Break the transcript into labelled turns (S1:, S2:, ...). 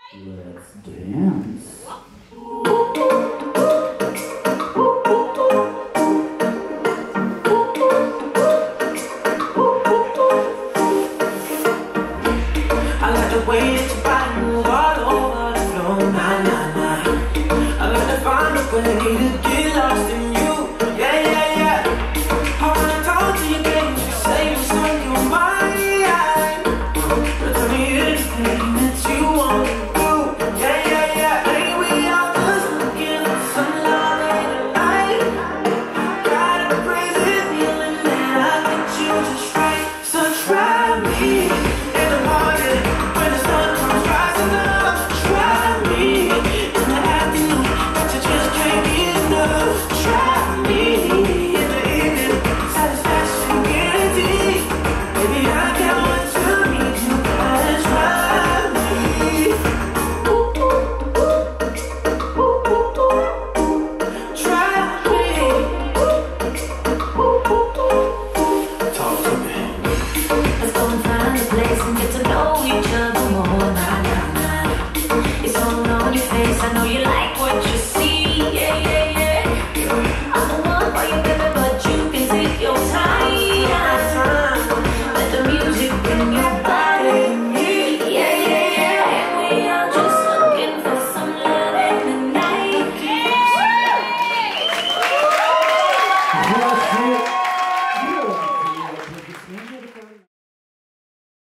S1: Let's dance.
S2: I like the way that your body move all over the floor, nah, nah, nah. I like to find a way to get